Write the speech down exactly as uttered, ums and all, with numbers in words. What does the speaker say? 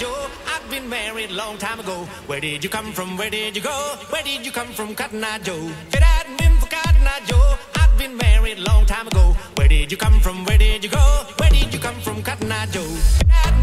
Joe. I've been married a long time ago. Where did you come from? Where did you go? Where did you come from, Cotton Eye Joe? If it hadn't been for Cotton Eye Joe, I've been married a long time ago. Where did you come from? Where did you go? Where did you come from, Cotton Eye Joe? If it hadn't